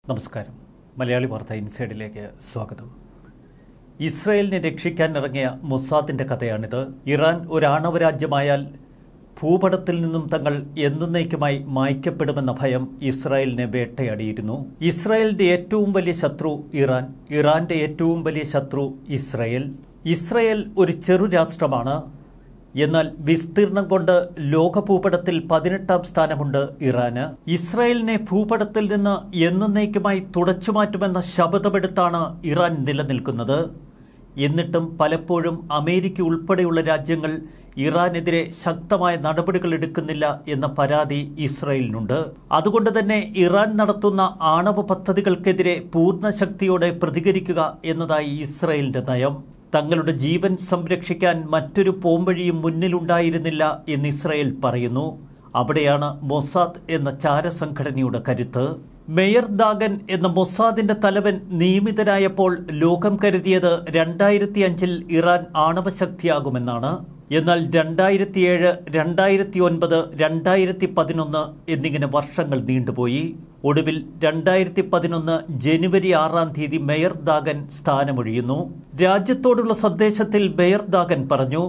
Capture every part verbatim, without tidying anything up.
നമസ്കാരം. മലയാളി വാർത്ത ഇൻസൈഡിലേക്ക് സ്വാഗതം. ഇസ്രയേലിനെ രക്ഷിക്കാനിറങ്ങിയ മൊസാദിൻ്റെ കഥയാണിത്. ഇറാൻ ഒരാണവ രാജ്യമായാൽ ഭൂപടത്തിൽ നിന്നും തങ്ങൾ എന്നേക്കുമായി മായ്ക്കപ്പെടുമെന്ന ഭയം ഇസ്രായേലിനെ വേട്ടയാടിയിരുന്നു. ഇസ്രായേലിന്റെ ഏറ്റവും വലിയ ശത്രു ഇറാൻ, ഇറാന്റെ ഏറ്റവും വലിയ ശത്രു ഇസ്രായേൽ. ഇസ്രായേൽ ഒരു ചെറു രാഷ്ട്രമാണ്. എന്നാൽ വിസ്തീർണം കൊണ്ട് ലോക ഭൂപടത്തിൽ പതിനെട്ടാം സ്ഥാനമുണ്ട് ഇറാന്. ഇസ്രായേലിനെ ഭൂപടത്തിൽ നിന്ന് എന്നേക്കുമായി തുടച്ചുമാറ്റുമെന്ന ശപഥമെടുത്താണ് ഇറാൻ നിലനിൽക്കുന്നത്. എന്നിട്ടും പലപ്പോഴും അമേരിക്ക ഉൾപ്പെടെയുള്ള രാജ്യങ്ങൾ ഇറാനെതിരെ ശക്തമായ നടപടികൾ എടുക്കുന്നില്ല എന്ന പരാതി ഇസ്രായേലിനുണ്ട്. അതുകൊണ്ട് തന്നെ ഇറാൻ നടത്തുന്ന ആണവ പദ്ധതികൾക്കെതിരെ പൂർണ്ണ ശക്തിയോടെ പ്രതികരിക്കുക എന്നതായി ഇസ്രായേലിന്റെ നയം. തങ്ങളുടെ ജീവൻ സംരക്ഷിക്കാൻ മറ്റൊരു പോംവഴിയും മുന്നിലുണ്ടായിരുന്നില്ല എന്ന് ഇസ്രായേൽ പറയുന്നു. അവിടെയാണ് മൊസാദ് എന്ന ചാരസംഘടനയുടെ കരുത്ത്. മെയർ ദാഗൻ എന്ന മൊസാദിന്റെ തലവൻ നിയമിതനായപ്പോൾ ലോകം കരുതിയത് രണ്ടായിരത്തി അഞ്ചിൽ ഇറാൻ ആണവശക്തിയാകുമെന്നാണ്. എന്നാൽ രണ്ടായിരത്തി ഏഴ് രണ്ടായിരത്തി ഒൻപത് രണ്ടായിരത്തി പതിനൊന്ന് എന്നിങ്ങനെ വർഷങ്ങൾ നീണ്ടുപോയി. ഒടുവിൽ രണ്ടായിരത്തി പതിനൊന്ന് ജനുവരി ആറാം തീയതി മെയർ ദാഗൻ സ്ഥാനമൊഴിയുന്നു. രാജ്യത്തോടുള്ള സന്ദേശത്തിൽ മെയർ ദാഗൻ പറഞ്ഞു,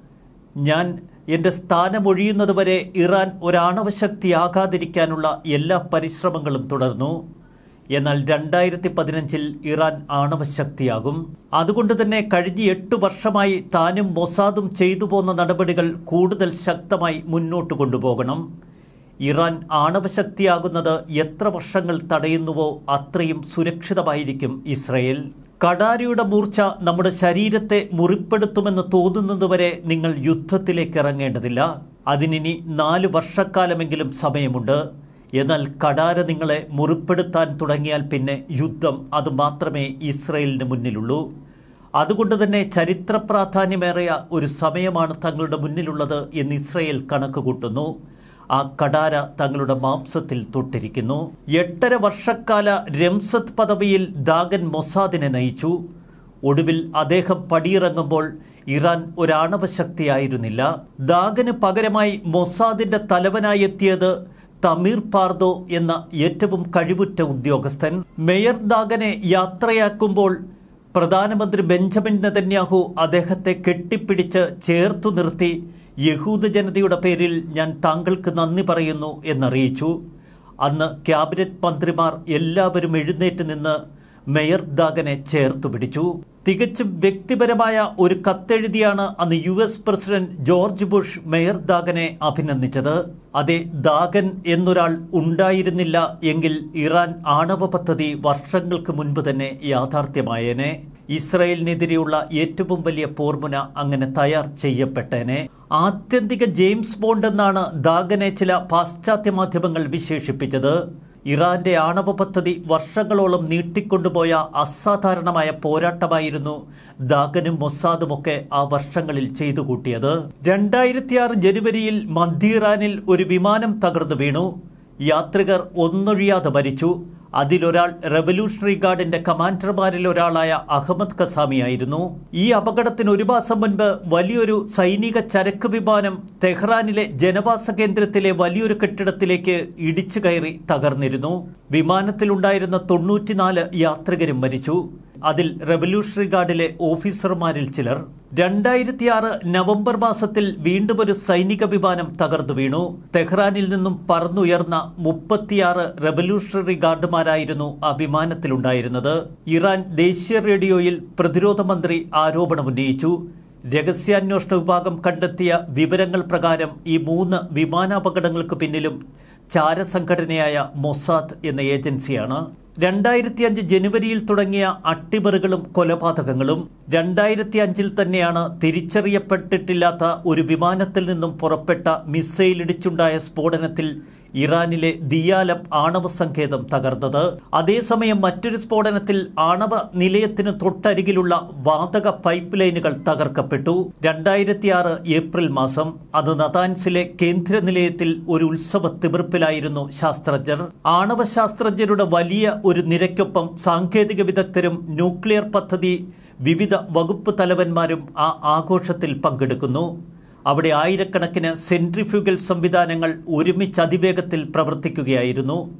ഞാൻ എന്റെ സ്ഥാനമൊഴിയുന്നതുവരെ ഇറാൻ ഒരാണവശക്തിയാകാതിരിക്കാനുള്ള എല്ലാ പരിശ്രമങ്ങളും തുടർന്നു. എന്നാൽ രണ്ടായിരത്തി പതിനഞ്ചിൽ ഇറാൻ ആണവശക്തിയാകും. അതുകൊണ്ട് തന്നെ കഴിഞ്ഞ എട്ട് വർഷമായി താനും മൊസാദും ചെയ്തു പോന്ന നടപടികൾ കൂടുതൽ ശക്തമായി മുന്നോട്ട് കൊണ്ടുപോകണം. ഇറാൻ ആണവശക്തിയാകുന്നത് എത്ര വർഷങ്ങൾ തടയുന്നുവോ അത്രയും സുരക്ഷിതമായിരിക്കും ഇസ്രായേൽ. കടാരിയുടെ മൂർച്ച നമ്മുടെ ശരീരത്തെ മുറിപ്പെടുത്തുമെന്ന് തോന്നുന്നതുവരെ നിങ്ങൾ യുദ്ധത്തിലേക്ക് ഇറങ്ങേണ്ടതില്ല. അതിനിനി നാല് വർഷക്കാലമെങ്കിലും സമയമുണ്ട്. എന്നാൽ കടാര നിങ്ങളെ മുറിപ്പെടുത്താൻ തുടങ്ങിയാൽ പിന്നെ യുദ്ധം അത് മാത്രമേ ഇസ്രായേലിന് മുന്നിലുള്ളൂ. അതുകൊണ്ട് തന്നെ ചരിത്ര പ്രാധാന്യമേറിയ ഒരു സമയമാണ് തങ്ങളുടെ മുന്നിലുള്ളത് എന്ന് ഇസ്രായേൽ കണക്ക് കൂട്ടുന്നു. ആ കടാര തങ്ങളുടെ മാംസത്തിൽ തൊട്ടിരിക്കുന്നു. എട്ടര വർഷക്കാല രംസത്ത് പദവിയിൽ ദാഗൻ മൊസാദിനെ നയിച്ചു. ഒടുവിൽ അദ്ദേഹം പടിയിറങ്ങുമ്പോൾ ഇറാൻ ഒരാണവശക്തിയായിരുന്നില്ല. ദാഗന് പകരമായി മൊസാദിന്റെ തലവനായി എത്തിയത് തമീർ പാർദോ എന്ന ഏറ്റവും കഴിവുറ്റ ഉദ്യോഗസ്ഥൻ. മെയർ ദാഗനെ യാത്രയാക്കുമ്പോൾ പ്രധാനമന്ത്രി ബെഞ്ചമിൻ നെതന്യാഹു അദ്ദേഹത്തെ കെട്ടിപ്പിടിച്ച് ചേർത്തു നിർത്തി യഹൂദ ജനതയുടെ പേരിൽ ഞാൻ താങ്കൾക്ക് നന്ദി പറയുന്നു എന്നറിയിച്ചു. അന്ന് ക്യാബിനറ്റ് മന്ത്രിമാർ എല്ലാവരും എഴുന്നേറ്റ് നിന്ന് മെയർ ദാഗനെ ചേർത്തു പിടിച്ചു. തികച്ചും വ്യക്തിപരമായ ഒരു കത്തെഴുതിയാണ് അന്ന് U S president George Bush Meir ദാഗനെ അഭിനന്ദിച്ചത്. അതെ, ദാഗൻ എന്നൊരാൾ ഉണ്ടായിരുന്നില്ല എങ്കിൽ ഇറാൻ ആണവ പദ്ധതി വർഷങ്ങൾക്ക് മുൻപ് തന്നെ യാഥാർത്ഥ്യമായേനെ. ഇസ്രായേലിനെതിരെയുള്ള ഏറ്റവും വലിയ പോർമുന അങ്ങനെ തയ്യാർ ചെയ്യപ്പെട്ടേനെ. ആത്യന്തിക ജെയിംസ് ബോണ്ട് എന്നാണ് ദാഗനെ ചില പാശ്ചാത്യ മാധ്യമങ്ങൾ വിശേഷിപ്പിച്ചത്. ഇറാന്റെ ആണവ പദ്ധതി വർഷങ്ങളോളം നീട്ടിക്കൊണ്ടുപോയ അസാധാരണമായ പോരാട്ടമായിരുന്നു ദാഗനും മൊസാദുമൊക്കെ ആ വർഷങ്ങളിൽ ചെയ്തു കൂട്ടിയത്. രണ്ടായിരത്തി ആറ് ജനുവരിയിൽ മധ്യ ഇറാനിൽ ഒരു വിമാനം തകർന്നു വീണു. യാത്രികർ ഒന്നൊഴിയാതെ മരിച്ചു. അതിലൊരാൾ റവല്യൂഷണറി ഗാർഡിന്റെ കമാൻഡർമാരിൽ ഒരാളായ അഹമ്മദ് ഖസാമിയായിരുന്നു. ഈ അപകടത്തിന് ഒരു മാസം മുൻപ് വലിയൊരു സൈനിക ചരക്ക് വിമാനം തെഹ്റാനിലെ ജനവാസ കേന്ദ്രത്തിലെ വലിയൊരു കെട്ടിടത്തിലേക്ക് ഇടിച്ചു കയറി തകർന്നിരുന്നു. വിമാനത്തിലുണ്ടായിരുന്ന തൊണ്ണൂറ്റിനാല് യാത്രികരും മരിച്ചു. അതിൽ റവല്യൂഷണറി ഗാർഡിലെ ഓഫീസർമാരിൽ ചിലർ. രണ്ടായിരത്തി ആറ് നവംബർ മാസത്തിൽ വീണ്ടും ഒരു സൈനിക വിമാനം തകർന്നു വീണു. തെഹ്റാനിൽ നിന്നും പറന്നുയർന്ന മുപ്പത്തിയാറ് റവല്യൂഷണറി ഗാർഡുമാരായിരുന്നു ആ വിമാനത്തിലുണ്ടായിരുന്നത്. ഇറാൻ ദേശീയ റേഡിയോയിൽ പ്രതിരോധ മന്ത്രി ആരോപണമുന്നയിച്ചു. രഹസ്യാന്വേഷണ വിഭാഗം കണ്ടെത്തിയ വിവരങ്ങൾ പ്രകാരം ഈ മൂന്ന് വിമാനാപകടങ്ങൾക്ക് പിന്നിലും ചാരസംഘടനയായ മൊസാദ് എന്ന ഏജൻസിയാണ്. രണ്ടായിരത്തി അഞ്ച് ജനുവരിയിൽ തുടങ്ങിയ അട്ടിമറികളും കൊലപാതകങ്ങളും രണ്ടായിരത്തി അഞ്ചിൽ തന്നെയാണ് തിരിച്ചറിയപ്പെട്ടിട്ടില്ലാത്ത ഒരു വിമാനത്തിൽ നിന്നും പുറപ്പെട്ട മിസൈൽ ഇടിച്ചുണ്ടായ സ്ഫോടനത്തിൽ ഇറാനിലെ ദിയാലം ആണവ സങ്കേതം തകർന്നത്. അതേസമയം മറ്റൊരു സ്ഫോടനത്തിൽ ആണവ നിലയത്തിന് തൊട്ടരികിലുള്ള വാതക പൈപ്പ് ലൈനുകൾ തകർക്കപ്പെട്ടു. രണ്ടായിരത്തി ആറ് ഏപ്രിൽ മാസം അത് നതാൻസിലെ കേന്ദ്ര നിലയത്തിൽ ഒരു ഉത്സവ തിമിർപ്പിലായിരുന്നു ശാസ്ത്രജ്ഞർ. ആണവ ശാസ്ത്രജ്ഞരുടെ വലിയ ഒരു നിരക്കൊപ്പം സാങ്കേതിക വിദഗ്ധരും ന്യൂക്ലിയർ പദ്ധതി വിവിധ വകുപ്പ് തലവന്മാരും ആ ആഘോഷത്തിൽ പങ്കെടുക്കുന്നു. അവിടെ ആയിരക്കണക്കിന് സെൻട്രിഫ്യൂഗൽ സംവിധാനങ്ങൾ ഒരുമിച്ച് അതിവേഗത്തിൽ പ്രവർത്തിക്കുകയായിരുന്നു.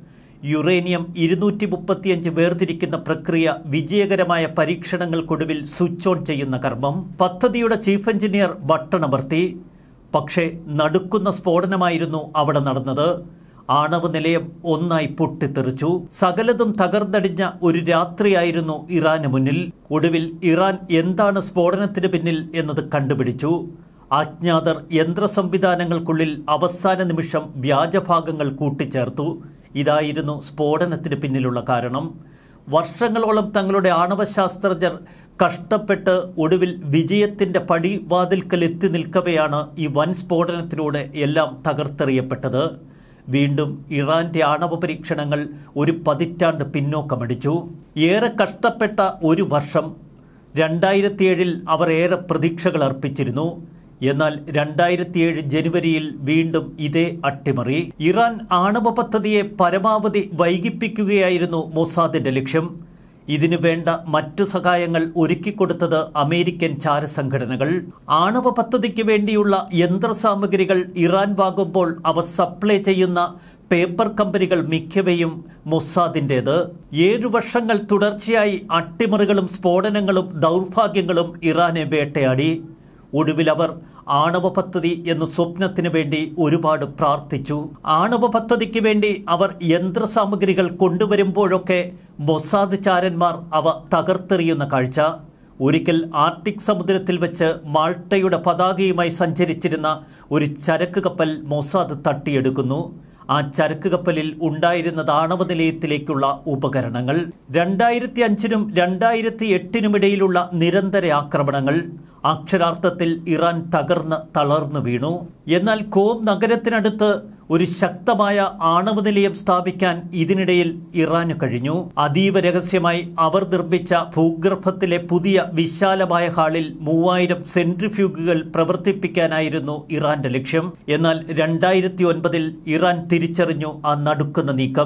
യുറേനിയം ഇരുന്നൂറ്റി മുപ്പത്തിയഞ്ച് വേർതിരിക്കുന്ന പ്രക്രിയ വിജയകരമായ പരീക്ഷണങ്ങൾക്കൊടുവിൽ സ്വിച്ച് ഓൺ ചെയ്യുന്ന കർമ്മം. പദ്ധതിയുടെ ചീഫ് എഞ്ചിനീയർ ബട്ടണമർത്തി. പക്ഷേ നടുക്കുന്ന സ്ഫോടനമായിരുന്നു അവിടെ നടന്നത്. ആണവ നിലയം ഒന്നായി പൊട്ടിത്തെറിച്ചു. സകലതും തകർന്നടിഞ്ഞ ഒരു രാത്രിയായിരുന്നു ഇറാന് മുന്നിൽ. ഒടുവിൽ ഇറാൻ എന്താണ് സ്ഫോടനത്തിന് പിന്നിൽ എന്നത് കണ്ടുപിടിച്ചു. അജ്ഞാതർ യന്ത്ര സംവിധാനങ്ങൾക്കുള്ളിൽ അവസാന നിമിഷം വ്യാജഭാഗങ്ങൾ കൂട്ടിച്ചേർത്തു. ഇതായിരുന്നു സ്ഫോടനത്തിന് പിന്നിലുള്ള കാരണം. വർഷങ്ങളോളം തങ്ങളുടെ ആണവശാസ്ത്രജ്ഞർ കഷ്ടപ്പെട്ട് ഒടുവിൽ വിജയത്തിന്റെ പടിവാതിൽക്കൽ എത്തി നിൽക്കവെയാണ് ഈ വൻ സ്ഫോടനത്തിലൂടെ എല്ലാം തകർത്തെറിയപ്പെട്ടത്. വീണ്ടും ഇറാന്റെ ആണവ പരീക്ഷണങ്ങൾ ഒരു പതിറ്റാണ്ട് പിന്നോക്കമടിച്ചു. ഏറെ കഷ്ടപ്പെട്ട ഒരു വർഷം. രണ്ടായിരത്തിയേഴിൽ അവർ ഏറെ പ്രതീക്ഷകൾ അർപ്പിച്ചിരുന്നു. എന്നാൽ രണ്ടായിരത്തിയേഴ് ജനുവരിയിൽ വീണ്ടും ഇതേ അട്ടിമറി. ഇറാൻ ആണവ പദ്ധതിയെ പരമാവധി വൈകിപ്പിക്കുകയായിരുന്നു മൊസാദിന്റെ ലക്ഷ്യം. ഇതിനു വേണ്ട മറ്റു സഹായങ്ങൾ ഒരുക്കിക്കൊടുത്തത് അമേരിക്കൻ ചാരസംഘടനകൾ. ആണവ പദ്ധതിക്ക് വേണ്ടിയുള്ള യന്ത്രസാമഗ്രികൾ ഇറാൻ വാങ്ങുമ്പോൾ അവ സപ്ലൈ ചെയ്യുന്ന പേപ്പർ കമ്പനികൾ മിക്കവയും മൊസാദിൻ്റേത്. ഏഴു വർഷങ്ങൾ തുടർച്ചയായി അട്ടിമറികളും സ്ഫോടനങ്ങളും ദൗർഭാഗ്യങ്ങളും ഇറാനെ വേട്ടയാടി. ഒടുവിൽ അവർ ആണവ പദ്ധതി എന്ന സ്വപ്നത്തിന് വേണ്ടി ഒരുപാട് പ്രാർത്ഥിച്ചു. ആണവ പദ്ധതിക്ക് വേണ്ടി അവർ യന്ത്രസാമഗ്രികൾ കൊണ്ടുവരുമ്പോഴൊക്കെ മൊസാദ് ചാരന്മാർ അവ തകർത്തെറിയുന്ന കാഴ്ച. ഒരിക്കൽ ആർട്ടിക് സമുദ്രത്തിൽ വെച്ച് മാൾട്ടയുടെ പതാകയുമായി സഞ്ചരിച്ചിരുന്ന ഒരു ചരക്ക് കപ്പൽ മൊസാദ് തട്ടിയെടുക്കുന്നു. ആ ചരക്ക് കപ്പലിൽ ഉണ്ടായിരുന്നത് ആണവ നിലയത്തിലേക്കുള്ള ഉപകരണങ്ങൾ. രണ്ടായിരത്തി അഞ്ചിനും രണ്ടായിരത്തി എട്ടിനുമിടയിലുള്ള നിരന്തര ആക്രമണങ്ങൾ. അക്ഷരാർത്ഥത്തിൽ ഇറാൻ തകർന്ന് തളർന്നു വീണു. എന്നാൽ കോം നഗരത്തിനടുത്ത് ഒരു ശക്തമായ ആണവ നിലയം സ്ഥാപിക്കാൻ ഇതിനിടയിൽ ഇറാന് കഴിഞ്ഞു. അതീവ രഹസ്യമായി അവർ നിർമ്മിച്ച ഭൂഗർഭത്തിലെ പുതിയ വിശാലമായ ഹാളിൽ മൂവായിരം സെൻട്രിഫ്യൂഗുകൾ പ്രവർത്തിപ്പിക്കാനായിരുന്നു ഇറാന്റെ ലക്ഷ്യം. എന്നാൽ രണ്ടായിരത്തി ഒൻപതിൽ ഇറാൻ തിരിച്ചറിഞ്ഞു ആ നടുക്കുന്ന നീക്കം.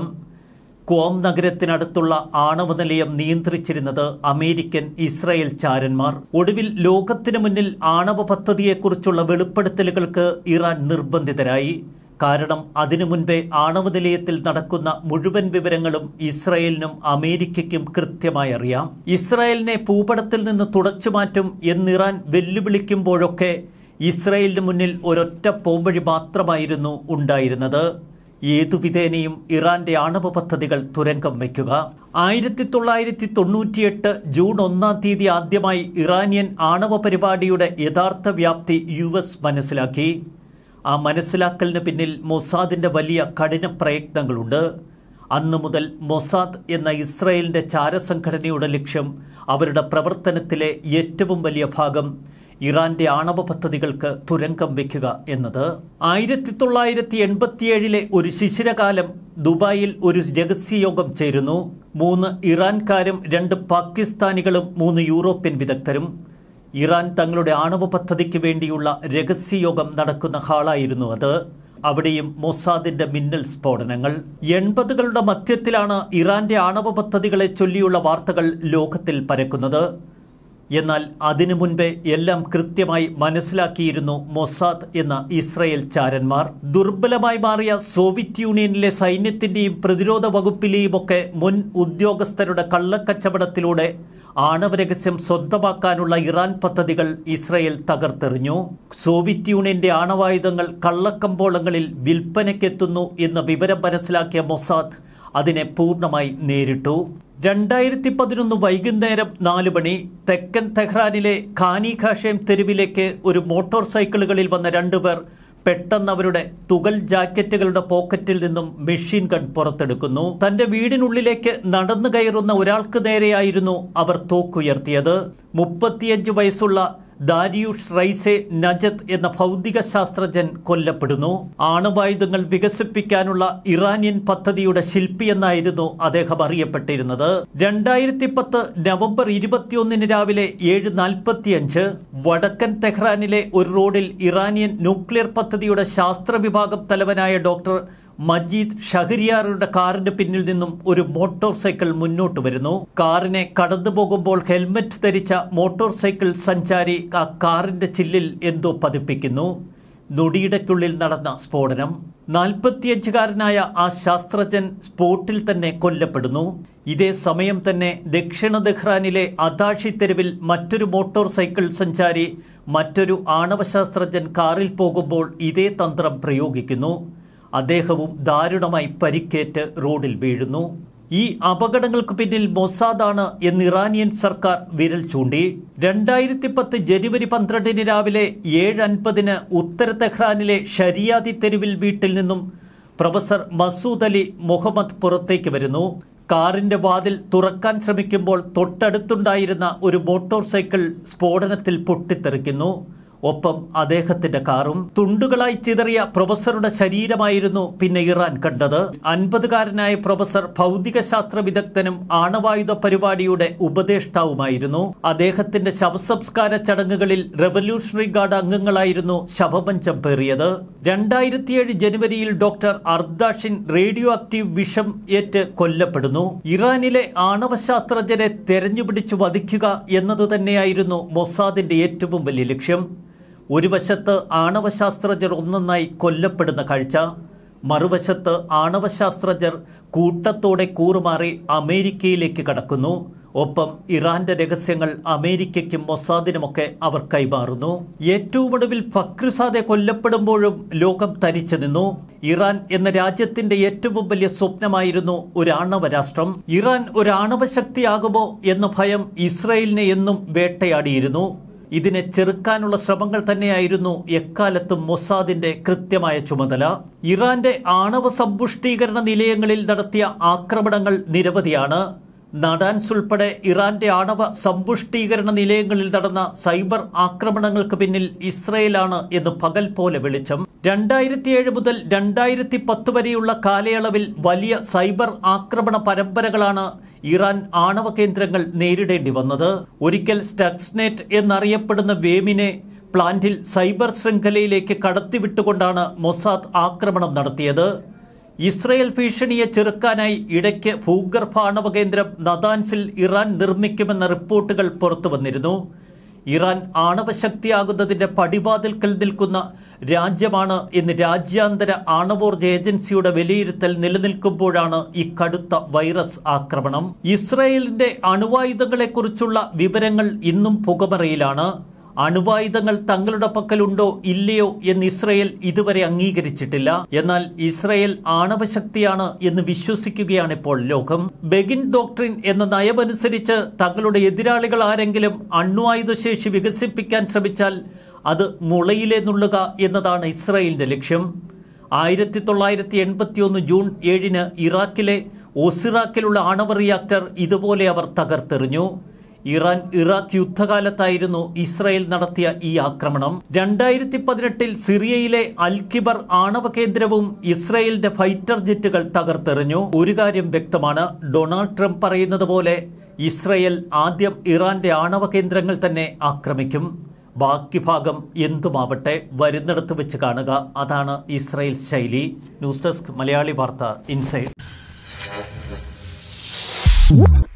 കോം നഗരത്തിനടുത്തുള്ള ആണവ നിലയം നിയന്ത്രിച്ചിരുന്നത് അമേരിക്കൻ ഇസ്രായേൽ ചാരന്മാർ. ഒടുവിൽ ലോകത്തിനു മുന്നിൽ ആണവ പദ്ധതിയെക്കുറിച്ചുള്ള വെളിപ്പെടുത്തലുകൾക്ക് ഇറാൻ നിർബന്ധിതരായി. കാരണം അതിനു മുൻപേ ആണവ നിലയത്തിൽ നടക്കുന്ന മുഴുവൻ വിവരങ്ങളും ഇസ്രായേലിനും അമേരിക്കയ്ക്കും കൃത്യമായി അറിയാം. ഇസ്രായേലിനെ ഭൂപടത്തിൽ നിന്ന് തുടച്ചുമാറ്റും എന്നിറാൻ വെല്ലുവിളിക്കുമ്പോഴൊക്കെ ഇസ്രായേലിന് മുന്നിൽ ഒരൊറ്റ പോംവഴി മാത്രമായിരുന്നു ഉണ്ടായിരുന്നത്. ഏതുവിധേനയും ഇറാന്റെ ആണവ പദ്ധതികൾ തുരങ്കം വയ്ക്കുക. ആയിരത്തി തൊള്ളായിരത്തി തൊണ്ണൂറ്റിയെട്ട് ജൂൺ ഒന്നാം തീയതി ആദ്യമായി ഇറാനിയൻ ആണവ പരിപാടിയുടെ യഥാർത്ഥ വ്യാപ്തി യു എസ് മനസ്സിലാക്കി. ആ മനസ്സിലാക്കലിന് പിന്നിൽ മൊസാദിന്റെ വലിയ കഠിന പ്രയത്നങ്ങളുണ്ട്. അന്നു മുതൽ മൊസാദ് എന്ന ഇസ്രായേലിന്റെ ചാരസംഘടനയുടെ ലക്ഷ്യം, അവരുടെ പ്രവർത്തനത്തിലെ ഏറ്റവും വലിയ ഭാഗം ഇറാന്റെ ആണവ പദ്ധതികൾക്ക് തുരങ്കം വയ്ക്കുക എന്നത്. ആയിരത്തി തൊള്ളായിരത്തി എൺപത്തിയേഴിലെ ഒരു ശിശിരകാലം ദുബായിൽ ഒരു രഹസ്യയോഗം ചേരുന്നു. മൂന്ന് ഇറാൻകാരും രണ്ട് പാകിസ്ഥാനികളും മൂന്ന് യൂറോപ്യൻ വിദഗ്ധരും. ഇറാൻ തങ്ങളുടെ ആണവ പദ്ധതിക്ക് വേണ്ടിയുള്ള രഹസ്യയോഗം നടക്കുന്ന ഹാളായിരുന്നു അത്. അവിടെയും മൊസാദിന്റെ മിന്നൽ സ്ഫോടനങ്ങൾ. എൺപതുകളുടെ മധ്യത്തിലാണ് ഇറാന്റെ ആണവ പദ്ധതികളെ ചൊല്ലിയുള്ള വാർത്തകൾ ലോകത്തിൽ പരക്കുന്നത്. എന്നാൽ അതിനു മുൻപേ എല്ലാം കൃത്യമായി മനസ്സിലാക്കിയിരുന്നു മൊസാദ് എന്ന ഇസ്രായേൽ ചാരന്മാർ. ദുർബലമായി മാറിയ സോവിയറ്റ് യൂണിയനിലെ സൈന്യത്തിന്റെയും പ്രതിരോധ വകുപ്പിലെയും ഒക്കെ മുൻ ഉദ്യോഗസ്ഥരുടെ കള്ളക്കച്ചവടത്തിലൂടെ ആണവ രഹസ്യം സ്വന്തമാക്കാനുള്ള ഇറാൻ പദ്ധതികൾ ഇസ്രായേൽ തകർത്തെറിഞ്ഞു. സോവിയറ്റ് യൂണിയന്റെ ആണവായുധങ്ങൾ കള്ളക്കമ്പോളങ്ങളിൽ വിൽപ്പനയ്ക്കെത്തുന്നു എന്ന വിവരം മനസ്സിലാക്കിയ മൊസാദ് അതിനെ പൂർണ്ണമായി നേരിട്ടു. രണ്ടായിരത്തി പതിനൊന്ന് വൈകുന്നേരം നാല് മണി തെക്കൻ തെഹ്റാനിലെ ഖാനി ഖാഷേം തെരുവിലേക്ക് ഒരു മോട്ടോർ സൈക്കിളുകളിൽ വന്ന രണ്ടുപേർ പെട്ടെന്ന് അവരുടെ തുകൽ ജാക്കറ്റുകളുടെ പോക്കറ്റിൽ നിന്നും മെഷീൻ ഗൺ പുറത്തെടുക്കുന്നു. തന്റെ വീടിനുള്ളിലേക്ക് നടന്നു കയറുന്ന ഒരാൾക്ക് നേരെയായിരുന്നു അവർ തോക്കുയർത്തിയത്. മുപ്പത്തിയഞ്ച് വയസ്സുള്ള ദാരിയുഷ് റൈസെ നജത്ത് എന്ന ഭൗതിക ശാസ്ത്രജ്ഞൻ കൊല്ലപ്പെടുന്നു. ആണവായുധങ്ങൾ വികസിപ്പിക്കാനുള്ള ഇറാനിയൻ പദ്ധതിയുടെ ശില്പി എന്നായിരുന്നു അദ്ദേഹം അറിയപ്പെട്ടിരുന്നത്. രണ്ടായിരത്തി പത്ത് നവംബർ ഇരുപത്തിയൊന്നിന് രാവിലെ ഏഴ് നാൽപ്പത്തിയഞ്ച് വടക്കൻ തെഹ്റാനിലെ ഒരു റോഡിൽ ഇറാനിയൻ ന്യൂക്ലിയർ പദ്ധതിയുടെ ശാസ്ത്ര വിഭാഗം തലവനായ ഡോക്ടർ മജീദ് ഷഹരിയാറുടെ കാറിന് പിന്നിൽ നിന്നും ഒരു മോട്ടോർ സൈക്കിൾ മുന്നോട്ട് വരുന്നു. കാറിനെ കടന്നു പോകുമ്പോൾ ഹെൽമറ്റ് ധരിച്ച മോട്ടോർ സൈക്കിൾ സഞ്ചാരി ആ കാറിന്റെ ചില്ലിൽ എന്തോ പതിപ്പിക്കുന്നു. നൊടിയിടയ്ക്കുള്ളിൽ നടന്ന സ്ഫോടനം. നാൽപ്പത്തിയഞ്ചുകാരനായ ആ ശാസ്ത്രജ്ഞൻ സ്പോട്ടിൽ തന്നെ കൊല്ലപ്പെടുന്നു. ഇതേ സമയം തന്നെ ദക്ഷിണ തെഹ്റാനിലെ അദാഷി തെരുവിൽ മറ്റൊരു മോട്ടോർ സൈക്കിൾ സഞ്ചാരി മറ്റൊരു ആണവശാസ്ത്രജ്ഞൻ കാറിൽ പോകുമ്പോൾ ഇതേ തന്ത്രം പ്രയോഗിക്കുന്നു. അദ്ദേഹവും ദാരുണമായി പരിക്കേറ്റ് റോഡിൽ വീഴുന്നു. ഈ അപകടങ്ങൾക്ക് പിന്നിൽ മൊസാദാണ് എന്ന് ഇറാനിയൻ സർക്കാർ വിരൽ ചൂണ്ടി. രണ്ടായിരത്തി പത്ത് ജനുവരി പന്ത്രണ്ടിന് രാവിലെ ഏഴ് അൻപതിന് ഉത്തര തെഹ്റാനിലെ ഷരിയാദി തെരുവിൽ വീട്ടിൽ നിന്നും പ്രൊഫസർ മസൂദ് അലി മുഹമ്മദ് പുറത്തേക്ക് വരുന്നു. കാറിന്റെ വാതിൽ തുറക്കാൻ ശ്രമിക്കുമ്പോൾ തൊട്ടടുത്തുണ്ടായിരുന്ന ഒരു മോട്ടോർ സൈക്കിൾ സ്ഫോടനത്തിൽ പൊട്ടിത്തെറിക്കുന്നു. ഒപ്പം അദ്ദേഹത്തിന്റെ കാറും. തുണ്ടുകളായി ചിതറിയ പ്രൊഫസറുടെ ശരീരമായിരുന്നു പിന്നെ ഇറാൻ കണ്ടത്. അൻപതുകാരനായ പ്രൊഫസർ ഭൗതിക ശാസ്ത്ര വിദഗ്ധനും ആണവായുധ പരിപാടിയുടെ ഉപദേഷ്ടാവുമായിരുന്നു. അദ്ദേഹത്തിന്റെ ശവസംസ്കാര ചടങ്ങുകളിൽ റവല്യൂഷണറി ഗാർഡ് അംഗങ്ങളായിരുന്നു ശവമഞ്ചം പേറിയത്. രണ്ടായിരത്തിയേഴ് ജനുവരിയിൽ ഡോക്ടർ അർദാഷിൻ റേഡിയോ ആക്റ്റീവ് വിഷം ഏറ്റ് കൊല്ലപ്പെടുന്നു. ഇറാനിലെ ആണവശാസ്ത്രജ്ഞരെ തെരഞ്ഞുപിടിച്ചു വധിക്കുക എന്നതു തന്നെയായിരുന്നു മൊസാദിന്റെ ഏറ്റവും വലിയ ലക്ഷ്യം. ഒരു വശത്ത് ആണവശാസ്ത്രജ്ഞർ ഒന്നൊന്നായി കൊല്ലപ്പെടുന്ന കാഴ്ച, മറുവശത്ത് ആണവശാസ്ത്രജ്ഞർ കൂട്ടത്തോടെ കൂറുമാറി അമേരിക്കയിലേക്ക് കടക്കുന്നു. ഒപ്പം ഇറാന്റെ രഹസ്യങ്ങൾ അമേരിക്കയ്ക്കും മൊസാദിനുമൊക്കെ അവർ കൈമാറുന്നു. ഏറ്റവും ഒടുവിൽ ഫക്രുസാദെ കൊല്ലപ്പെടുമ്പോഴും ലോകം തരിച്ചു നിന്നു. ഇറാൻ എന്ന രാജ്യത്തിന്റെ ഏറ്റവും വലിയ സ്വപ്നമായിരുന്നു ഒരു ആണവ രാഷ്ട്രം. ഇറാൻ ഒരു ആണവ ശക്തിയാകുമോ എന്ന ഭയം ഇസ്രയേലിനെ എന്നും വേട്ടയാടിയിരുന്നു. ഇതിനെ ചെറുക്കാനുള്ള ശ്രമങ്ങൾ തന്നെയായിരുന്നു എക്കാലത്തും മൊസാദിന്റെ കൃത്യമായ ചുമതല. ഇറാന്റെ ആണവ സമ്പുഷ്ടീകരണ നിലയങ്ങളിൽ നടത്തിയ ആക്രമണങ്ങൾ നിരവധിയാണ്. നടാൻസ് ഉൾപ്പെടെ ഇറാന്റെ ആണവ സമ്പുഷ്ടീകരണ നിലയങ്ങളിൽ നടന്ന സൈബർ ആക്രമണങ്ങൾക്ക് പിന്നിൽ ഇസ്രയേലാണ് എന്ന് പകൽ പോലെ വെളിച്ചം. രണ്ടായിരത്തി ഏഴ് മുതൽ രണ്ടായിരത്തി പത്ത് വരെയുള്ള കാലയളവിൽ വലിയ സൈബർ ആക്രമണ പരമ്പരകളാണ് ഇറാൻ ആണവ കേന്ദ്രങ്ങൾ നേരിടേണ്ടി വന്നത്. ഒരിക്കൽ സ്റ്റക്സ്നെറ്റ് എന്നറിയപ്പെടുന്ന വേമിനെ പ്ലാന്റിൽ സൈബർ ശൃംഖലയിലേക്ക് കടത്തിവിട്ടുകൊണ്ടാണ് മൊസാദ് ആക്രമണം നടത്തിയത്. ഇസ്രയേൽ ഭീഷണിയെ ചെറുക്കാനായി ഇടയ്ക്ക് ഭൂഗർഭ ആണവ കേന്ദ്രം നദാൻസിൽ ഇറാൻ നിർമ്മിക്കുമെന്ന റിപ്പോർട്ടുകൾ പുറത്തു വന്നിരുന്നു. ഇറാൻ ആണവശക്തിയാകുന്നതിന്റെ പടിവാതിൽക്കൽ നിൽക്കുന്ന രാജ്യമാണ് എന്ന് രാജ്യാന്തര ആണവോർജ ഏജൻസിയുടെ വിലയിരുത്തൽ നിലനിൽക്കുമ്പോഴാണ് ഈ കടുത്ത വൈറസ് ആക്രമണം. ഇസ്രയേലിന്റെ അണുവായുധങ്ങളെക്കുറിച്ചുള്ള വിവരങ്ങൾ ഇന്നും പുകമറയിലാണ്. അണുവായുധങ്ങൾ തങ്ങളുടെ പക്കലുണ്ടോ ഇല്ലയോ എന്ന് ഇസ്രയേൽ ഇതുവരെ അംഗീകരിച്ചിട്ടില്ല. എന്നാൽ ഇസ്രയേൽ ആണവശക്തിയാണ് എന്ന് വിശ്വസിക്കുകയാണിപ്പോൾ ലോകം. ബെഗിൻ ഡോക്ട്രിൻ എന്ന നയമനുസരിച്ച് തങ്ങളുടെ എതിരാളികൾ ആരെങ്കിലും അണ്വായുധശേഷി വികസിപ്പിക്കാൻ ശ്രമിച്ചാൽ അത് മുളയിലെ നുള്ളുക എന്നതാണ് ഇസ്രയേലിന്റെ ലക്ഷ്യം. ആയിരത്തി തൊള്ളായിരത്തി എൺപത്തി ഒന്ന് ജൂൺ ഏഴിന് ഇറാഖിലെ ഒസിറാക്കിലുള്ള ആണവ റിയാക്ടർ ഇതുപോലെ അവർ തകർത്തെറിഞ്ഞു. ഇറാൻ ഇറാഖ് യുദ്ധകാലത്തായിരുന്നു ഇസ്രായേൽ നടത്തിയ ഈ ആക്രമണം. രണ്ടായിരത്തി പതിനെട്ടിൽ സിറിയയിലെ അൽകിബർ ആണവ കേന്ദ്രവും ഇസ്രായേലിന്റെ ഫൈറ്റർ ജെറ്റുകൾ തകർത്തെറിഞ്ഞു. ഒരു കാര്യം വ്യക്തമാണ്, ഡൊണാൾഡ് ട്രംപ് പറയുന്നത് പോലെ ഇസ്രായേൽ ആദ്യം ഇറാന്റെ ആണവ കേന്ദ്രങ്ങൾ തന്നെ ആക്രമിക്കും. ബാക്കി ഭാഗം എന്തുമാവട്ടെ വരുന്നിടത്ത് വെച്ച് കാണുക, അതാണ് ഇസ്രായേൽ ശൈലി. ന്യൂസ് ഡെസ്ക് മലയാളി വാർത്ത ഇൻസൈഡ്.